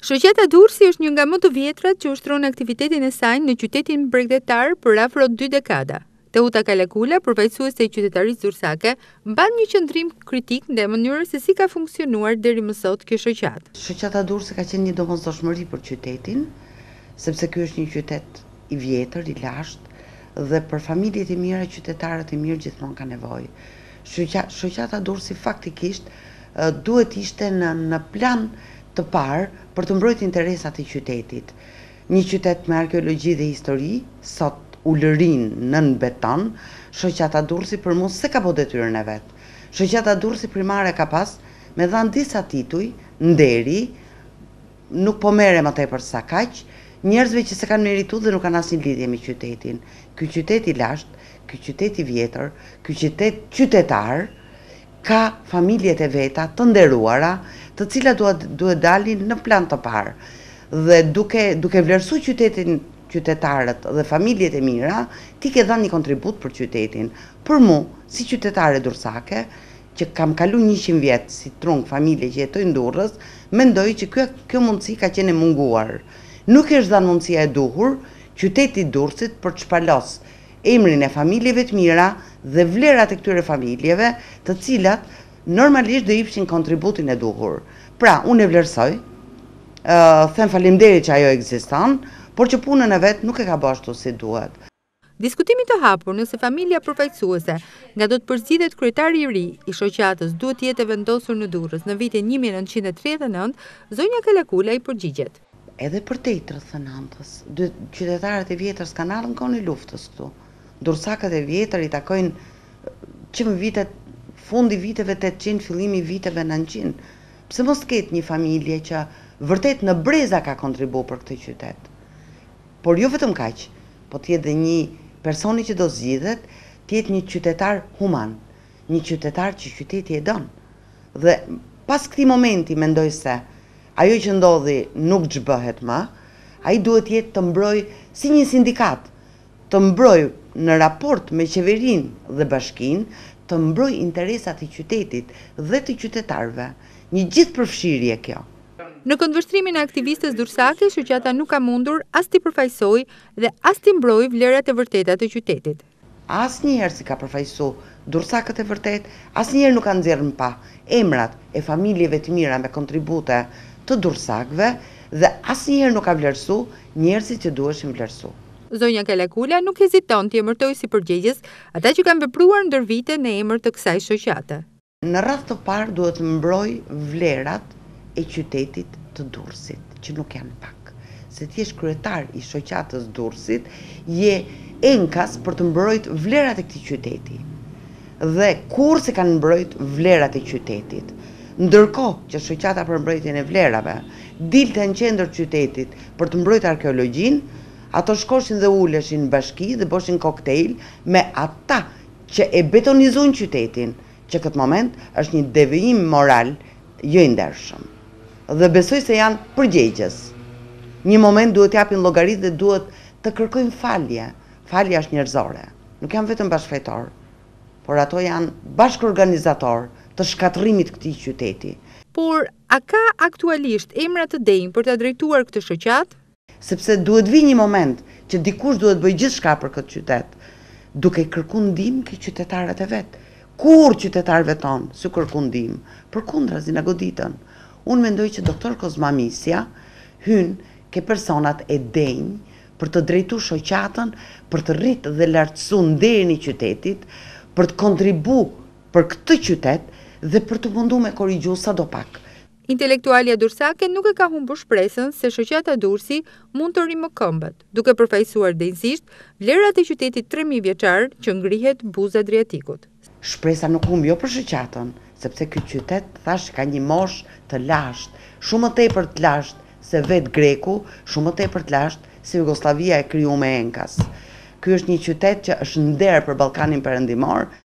Shoqata Durrësi është një nga më të vjetrat që ushtron aktivitetin e saj në qytetin bregdetar për afro 2 dekada. Teuta Kalakula, përfaqësuese e qytetarisë durrësake, mban një qëndrim kritik ndaj mënyrës se si ka funksionuar deri më sot kjo shoqatë. Shoqata Durrësi ka qenë një domosdoshmëri për qytetin, sepse ky është një qytet i vjetër, i lashtë dhe për familjet e mira, qytetarët e mirë gjithmonë ka nevojë. Shoqata Durrësi faktikisht duhet ishte në plan të parë për të mbrojtur interesat e qytetit. Një qytet me arkeologji dhe histori, sot ulërin nën beton, shoqata Durrësi për mua se ka bërë detyrën e vet. Shoqata Durrësi primare ka pas me dhanë disa tituj, nderi, nuk po merre më tepër sa kaq, njerëzve që se kanë merituar dhe nuk kanë asnjë lidhje me qytetin. Ky qytet i lashtë, ky qytet i vjetër, ky qytet qytetar ka familjet e veta të nderuara, të cilat duhet dalin në plan të parë. Dhe duke vlerësuar qytetin, qytetarët dhe familjet e mira, ti ke dhënë një kontribut për qytetin. Për mua, si qytetare durrësake, që kam kalu 100 vjet si trung familje që jetojnë Durrës, mendoj që kjo mundësi ka qenë e munguar. Nuk është dhënë mundësia e duhur qytetit Durrësit për të shpalos emrin e familjeve të mira dhe vlerat e këtyre familjeve, të cilat normalisht do jepshin kontributin e duhur. Pra, unë e vlerësoj, them faleminderit që ajo ekziston, por që punën e vet nuk e ka bërë ashtu si duhet. Diskutimi të hapur nëse familja përfaqësuese nga do të përzgjidhet kryetari i ri i shoqatës duhet të jetë vendosur në Durrës në vitin 1939, zonja Kalakula i përgjigjet. Edhe për te i 39-ës, qytetarët e vjetër s'kan ardhur në kohën e luftës këtu. Durrësakët e vjetër i takojnë që në vitet fundi viteve 800, fillimi viteve 900. Pse mos ketë një familje që vërtet në breza ka kontribuar për këtë qytet. Por jo vetëm kaq, po të jetë dhe një personi që do zgjidhet, të jetë një qytetar human, një qytetar që qyteti e don. Dhe pas këtij momenti mendoj se ajo që ndodhi nuk ç'bëhet më, ai duhet jetë të mbrojë si një sindikat, të mbrojë në raport me qeverinë dhe bashkinë, të mbrojë interesat e qytetit dhe të qytetarëve. Një gjithë përfshirje kjo. Në këndvështrimin e aktivistës durrësake, shoqata nuk ka mundur as t'i përfaqësojë dhe as t'i mbrojë vlerat e vërteta të qytetit. Asnjëherë si ka përfaqësuar durrësakët e vërtet, asnjëherë nuk kanë nxjerrë pa emrat e familjeve të mira me kontribute të durrësakëve dhe asnjëherë nuk ka vlerësuar njerëzit që duheshin vlerësuar. Zonja Kalakula nuk heziton t'i emërtojë si përgjegjës ata që kanë vepruar ndër vite në emër të kësaj shoqate. Në radhë të parë duhet mbroj vlerat e qytetit të Durrësit, që nuk janë pak. Se ti je kryetar i shoqatës Durrësit, je enkas për të mbrojtur vlerat e këtij qyteti. Dhe kur se kanë mbrojtur vlerat e qytetit. Ndërkohë që shoqata për mbrojtjen e vlerave dilte në qendër qytetit për të mbrojtur arkeologjinë, ato shkoshin dhe uleshin në bashki dhe boshin koktejl me ata që e betonizojnë qytetin, që këtë moment është një devijim moral jo i ndershëm. Dhe besoj se janë përgjegjës. Një moment duhet japin llogaritë dhe duhet të kërkojnë falje. Falja është njerëzore. Nuk janë vetëm bashkëfetor, por ato janë bashkëorganizator të shkatërrimit këtij qyteti. Por a ka aktualisht emra të denj për ta drejtuar këtë shoqatë? Sepse duhet vi një moment që dikush duhet bëjë gjithçka për këtë qytet, duke kërkuar ndihmë ke qytetarët e vet. Kur qytetarëve tonë si kërkuan ndihmë, përkundrazi na goditën. Unë mendoj që doktor Kozma Misja hyn ke personat e denj për të drejtuar shoqatën, për të rritë dhe lartësuar nderin e qytetit, për të kontribuar për këtë qytet dhe për të munduar me korrigju sadopak. Intelektualia durrësake nuk e ka humbur shpresën se shoqata Durrësi mund të rrimë këmbët, duke përfaqësuar denjësisht vlerat e qytetit 3000 vjeçar që ngrihet buzë Adriatikut. Shpresa nuk humb jo për shoqatën, sepse ky qytet thash ka një moshë të lashtë, shumë më tepër të lashtë se vetë Greku, shumë më tepër të lashtë se Jugoslavia e krijuar me enkas. Ky është një qytet që është nder për Ballkanin Perëndimor.